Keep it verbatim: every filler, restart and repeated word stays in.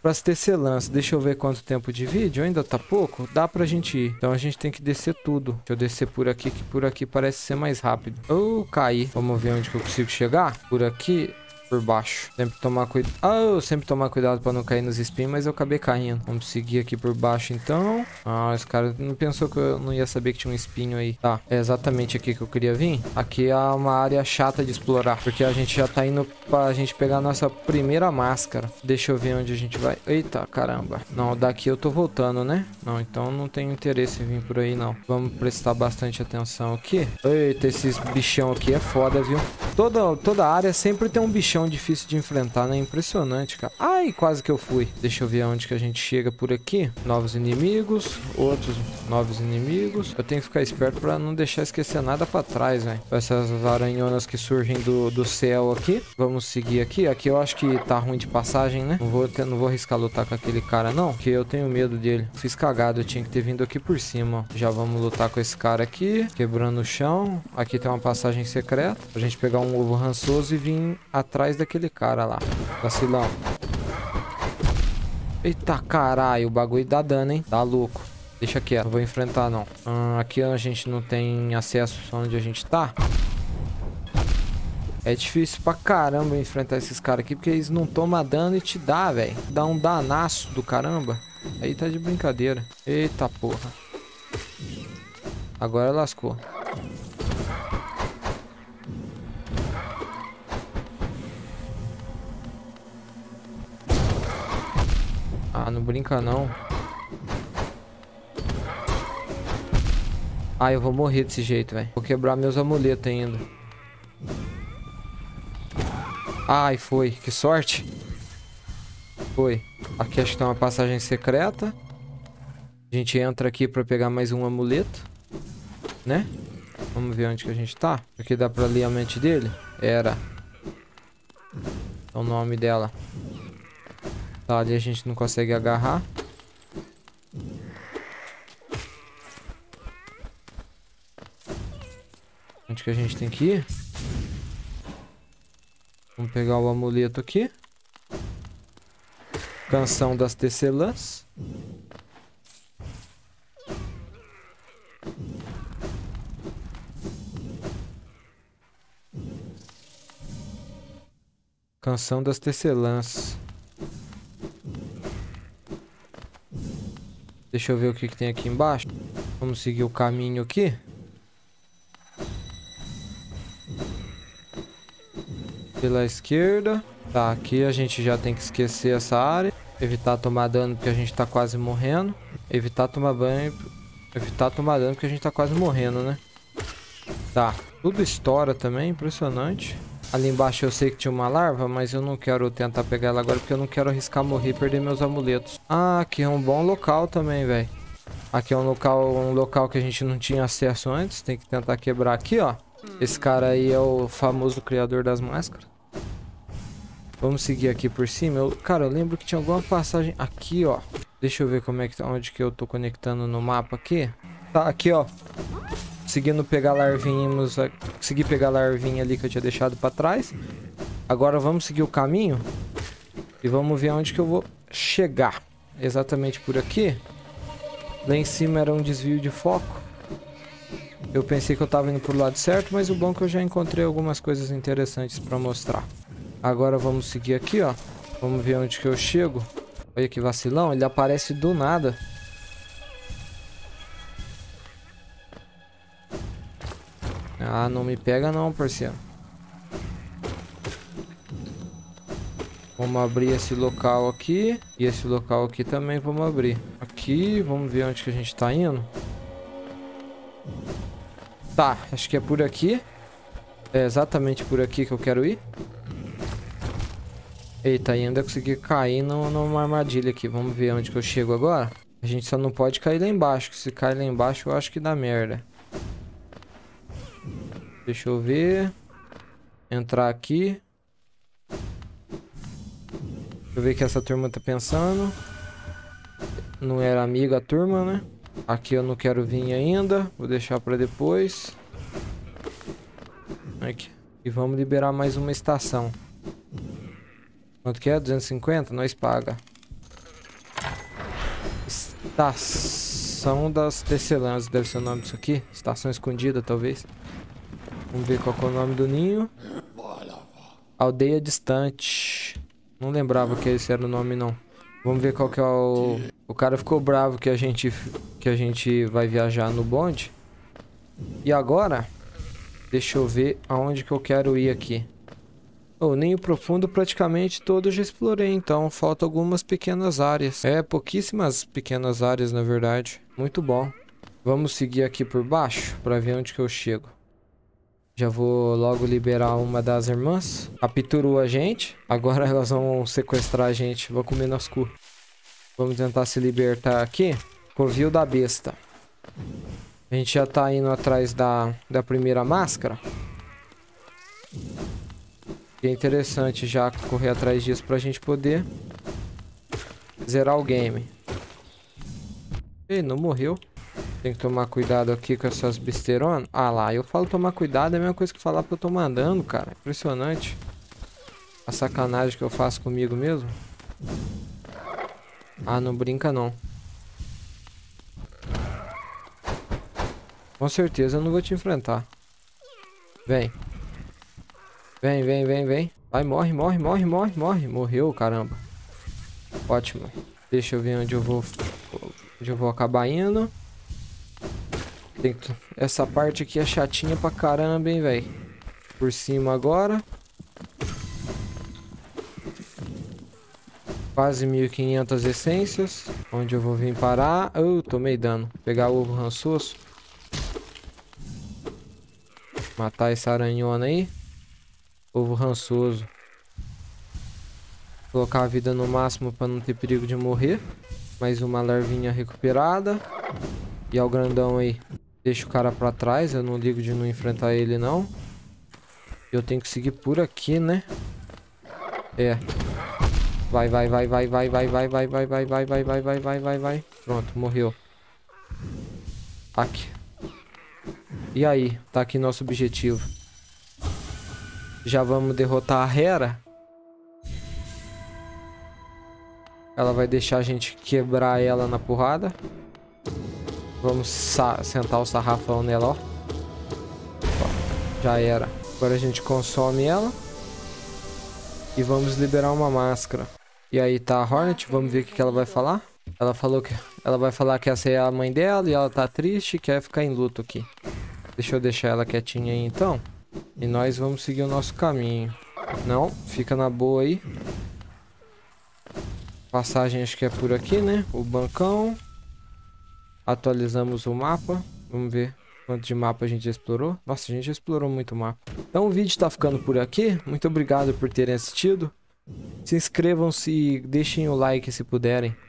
Pras tecelãs. Deixa eu ver quanto tempo de vídeo. Ainda tá pouco? Dá pra gente ir. Então a gente tem que descer tudo. Deixa eu descer por aqui, que por aqui parece ser mais rápido. Oh, caí. Vamos ver onde que eu consigo chegar. Por aqui... por baixo. Sempre tomar cuidado. Ah, sempre tomar cuidado pra não cair nos espinhos, mas eu acabei caindo. Vamos seguir aqui por baixo, então. Ah, esse cara não pensou que eu não ia saber que tinha um espinho aí. Tá, é exatamente aqui que eu queria vir. Aqui é uma área chata de explorar, porque a gente já tá indo pra gente pegar a nossa primeira máscara. Deixa eu ver onde a gente vai. Eita, caramba. Não, daqui eu tô voltando, né? Não, então não tenho interesse em vir por aí, não. Vamos prestar bastante atenção aqui. Eita, esses bichão aqui é foda, viu? Toda, toda área sempre tem um bichão difícil de enfrentar, né? Impressionante, cara. Ai, quase que eu fui. Deixa eu ver onde que a gente chega por aqui. Novos inimigos. Outros novos inimigos. Eu tenho que ficar esperto pra não deixar esquecer nada pra trás, velho. Essas aranhonas que surgem do, do céu aqui. Vamos seguir aqui. Aqui eu acho que tá ruim de passagem, né? Não vou, ter, não vou arriscar lutar com aquele cara, não. Porque eu tenho medo dele. Fiz cagado. Eu tinha que ter vindo aqui por cima, ó. Já vamos lutar com esse cara aqui. Quebrando o chão. Aqui tem uma passagem secreta. Pra gente pegar um ovo rançoso e vir atrás daquele cara lá. Vacilão. Eita caralho, o bagulho dá dano, hein? Tá louco. Deixa quieto, não vou enfrentar não. Hum, aqui a gente não tem acesso onde a gente tá. É difícil pra caramba enfrentar esses caras aqui, porque eles não tomam dano e te dá, velho. Dá um danaço do caramba. Aí tá de brincadeira. Eita porra. Agora lascou. Ah, não brinca não. Ah, eu vou morrer desse jeito, velho. Vou quebrar meus amuletos ainda. Ai, foi. Que sorte. Foi. Aqui acho que tem uma passagem secreta. A gente entra aqui pra pegar mais um amuleto. Né? Vamos ver onde que a gente tá. Aqui dá pra ler a mente dele. Era. É o nome dela. Tá, ali a gente não consegue agarrar. Onde que a gente tem que ir? Vamos pegar o amuleto aqui. Canção das tecelãs. Canção das tecelãs. Deixa eu ver o que, que tem aqui embaixo. Vamos seguir o caminho aqui. Pela esquerda. Tá, aqui a gente já tem que esquecer essa área. Evitar tomar dano porque a gente tá quase morrendo. Evitar tomar banho. Evitar tomar dano porque a gente tá quase morrendo, né? Tá, tudo estoura também, impressionante. Ali embaixo eu sei que tinha uma larva, mas eu não quero tentar pegar ela agora porque eu não quero arriscar morrer e perder meus amuletos. Ah, aqui é um bom local também, velho. Aqui é um local, um local que a gente não tinha acesso antes. Tem que tentar quebrar aqui, ó. Esse cara aí é o famoso criador das máscaras. Vamos seguir aqui por cima. Eu, cara, eu lembro que tinha alguma passagem aqui, ó. Deixa eu ver como é que tá, onde que eu tô conectando no mapa aqui. Tá, aqui, ó. Conseguindo pegar larvinhos, consegui pegar a larvinha ali que eu tinha deixado pra trás. Agora vamos seguir o caminho e vamos ver onde que eu vou chegar. Exatamente por aqui. Lá em cima era um desvio de foco. Eu pensei que eu tava indo pro lado certo, mas o bom é que eu já encontrei algumas coisas interessantes pra mostrar. Agora vamos seguir aqui, ó. Vamos ver onde que eu chego. Olha que vacilão, ele aparece do nada. Ah, não me pega não, parceiro. Vamos abrir esse local aqui. E esse local aqui também vamos abrir. Aqui, vamos ver onde que a gente tá indo. Tá, acho que é por aqui. É exatamente por aqui que eu quero ir. Eita, ainda consegui cair no, numa armadilha aqui. Vamos ver onde que eu chego agora. A gente só não pode cair lá embaixo. Se cair lá embaixo eu acho que dá merda. Deixa eu ver. Entrar aqui. Deixa eu ver o que essa turma tá pensando. Não era amigo a turma, né? Aqui eu não quero vir ainda. Vou deixar pra depois. Aqui. E vamos liberar mais uma estação. Quanto que é? duzentos e cinquenta? Nós paga. Estação das Tecelãs, deve ser o nome disso aqui. Estação escondida, talvez. Vamos ver qual que é o nome do ninho. Aldeia distante. Não lembrava que esse era o nome, não. Vamos ver qual que é o... O cara ficou bravo que a gente, que a gente vai viajar no bonde. E agora, deixa eu ver aonde que eu quero ir aqui. O ninho profundo praticamente todo eu já explorei, então falta algumas pequenas áreas. É, pouquíssimas pequenas áreas, na verdade. Muito bom. Vamos seguir aqui por baixo para ver onde que eu chego. Já vou logo liberar uma das irmãs. Capturou a gente. Agora elas vão sequestrar a gente. Vou comer nosso cu. Vamos tentar se libertar aqui. Covil da besta. A gente já tá indo atrás da, da primeira máscara. E é interessante já correr atrás disso pra gente poder zerar o game. Ih, não morreu. Tem que tomar cuidado aqui com essas besteironas. Ah lá, eu falo tomar cuidado, é a mesma coisa que falar pra eu tô mandando, cara. Impressionante. A sacanagem que eu faço comigo mesmo. Ah, não brinca não. Com certeza eu não vou te enfrentar. Vem. Vem, vem, vem, vem. Vai, morre, morre, morre, morre, morre. Morreu, caramba. Ótimo. Deixa eu ver onde eu vou... Onde eu vou acabar indo. Tem que... Essa parte aqui é chatinha pra caramba, hein, velho. Por cima agora. Quase mil e quinhentas essências. Onde eu vou vir parar? Oh, tomei dano. Pegar o ovo rançoso. Matar essa aranhona aí. Ovo rançoso. Colocar a vida no máximo para não ter perigo de morrer. Mais uma larvinha recuperada. E ao grandão aí. Deixa o cara para trás. Eu não ligo de não enfrentar ele não. Eu tenho que seguir por aqui, né? É. Vai, vai, vai, vai, vai, vai, vai, vai, vai, vai, vai, vai, vai, vai, vai, vai, vai. Pronto, morreu. Aqui. E aí? Tá aqui nosso objetivo. Já vamos derrotar a Hera. Ela vai deixar a gente quebrar ela na porrada. Vamos sentar o sarrafão nela, ó. Ó. Já era. Agora a gente consome ela. E vamos liberar uma máscara. E aí tá a Hornet. Vamos ver o que ela vai falar. Ela falou que... Ela vai falar que essa é a mãe dela. E ela tá triste e quer ficar em luto aqui. Deixa eu deixar ela quietinha aí então. E nós vamos seguir o nosso caminho. Não, fica na boa aí. Passagem acho que é por aqui, né? O bancão. Atualizamos o mapa. Vamos ver quanto de mapa a gente já explorou. Nossa, a gente já explorou muito mapa. Então o vídeo tá ficando por aqui. Muito obrigado por terem assistido. Se inscrevam-se e deixem o like se puderem.